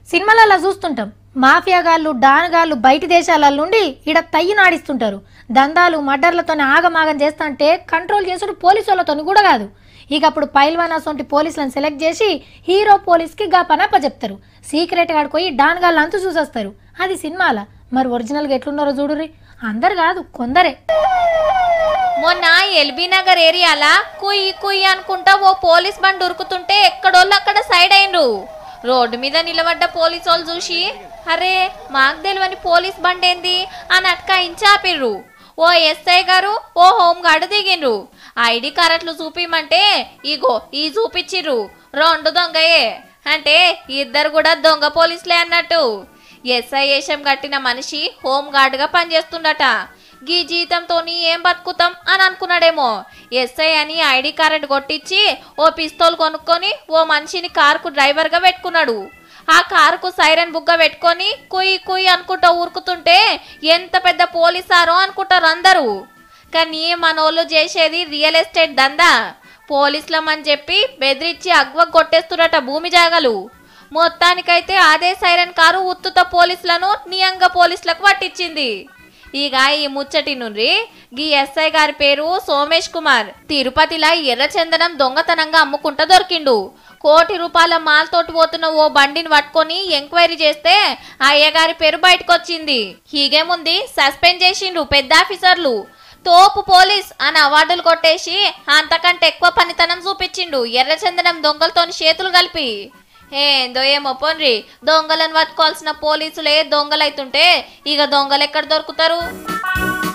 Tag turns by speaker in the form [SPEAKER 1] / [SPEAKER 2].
[SPEAKER 1] సినిమాలలో చూస్తుంటాం మాఫియాగాళ్ళు డాన్గాళ్ళు బయటి దేశాల నుండి ఈడ తయ్యి నాడిస్తుంటారు. దందాలు మర్డర్లతోనే ఆగమాగం చేస్తుంటే కంట్రోల్ చేసుడు పోలీసు వాళ్ళతో కూడా కాదు. ఇక అప్పుడు పైల్వాన్ అసొంటి పోలీసులను సెలెక్ట్ చేసి హీరో పోలీస్కి గా పనప్ప చెప్తారు. సీక్రెట్గా ఆడిపోయి డాన్గాళ్ళు అంతు చూసేస్తారు. అది సినిమాల. మరి ఒరిజినల్గా ఎట్లున్నారో చూడుర్రి. అందరు కాదు, కొందరే.
[SPEAKER 2] మొన్న ఎల్బీ నగర్ ఏరియాలా కుయ్యి కుయ్యి అనుకుంటా ఓ పోలీస్ బండి ఉరుకుతుంటే ఎక్కడోళ్ళు అక్కడ సైడ్ అయినరు. రోడ్డు మీద నిలబడ్డ పోలీసు వాళ్ళు చూసి అరే మాకు తెలియని పోలీస్ బండి ఏంది అని అట్కాయించాపిర్రు. ఓ ఎస్ఐ గారు ఓ హోమ్ గార్డు దిగిండ్రు. ఐడి కార్డులు చూపిమంటే ఇగో ఈ చూపించిర్రు. రెండు దొంగయే అంటే ఇద్దరు కూడా దొంగ పోలీసులే అన్నట్టు. ఎస్ఐ వేషం కట్టిన మనిషి హోమ్ గార్డుగా పనిచేస్తుండట. గీ జీతంతోని ఏం బతుకుతాం అని అనుకున్నాడేమో. ఎస్ఐ అని ఐడి కార్డు కొట్టించి ఓ పిస్తోల్ కొనుక్కొని ఓ మనిషిని కారుకు డ్రైవర్గా పెట్టుకున్నాడు. ఆ కారుకు సైరన్ బుగ్గ పెట్టుకొని కుయ్యి కుయ్యి అనుకుంటా ఊరుకుతుంటే ఎంత పెద్ద పోలీసారో అనుకుంటారు అందరూ. కానీ మనోళ్ళు చేసేది రియల్ ఎస్టేట్ దందా. పోలీసులమని చెప్పి బెదిరించి అగ్వ కొట్టేస్తున్నట భూమి జాగలు. మొత్తానికైతే అదే సైరన్ కారు ఉత్తుత పోలీసులను నియంగ పోలీసులకు పట్టించింది. ఇక ఈ ముచ్చటి నుండి గీ ఎస్ఐ గారి పేరు సోమేష్ కుమార్. తిరుపతిలో ఎర్రచందనం దొంగతనంగా అమ్ముకుంటా దొరికిండు. ₹1 కోటి మాల్తోటి పోతున్న ఓ బండిని పట్టుకొని ఎంక్వైరీ చేస్తే అయ్యగారి పేరు బయటకు వచ్చింది. హీగేముంది సస్పెండ్ చేసిండ్రు పెద్ద ఆఫీసర్లు. తోపు పోలీస్ అని అవార్డులు కొట్టేసి అంతకంటే ఎక్కువ పనితనం చూపించిండు ఎర్రచందనం దొంగలతోని చేతులు కలిపి. ఏందో ఏమో పోన్రి, దొంగలను పట్టుకోవాల్సిన పోలీసులే దొంగలైతుంటే ఇక దొంగలు ఎక్కడ దొరుకుతారు?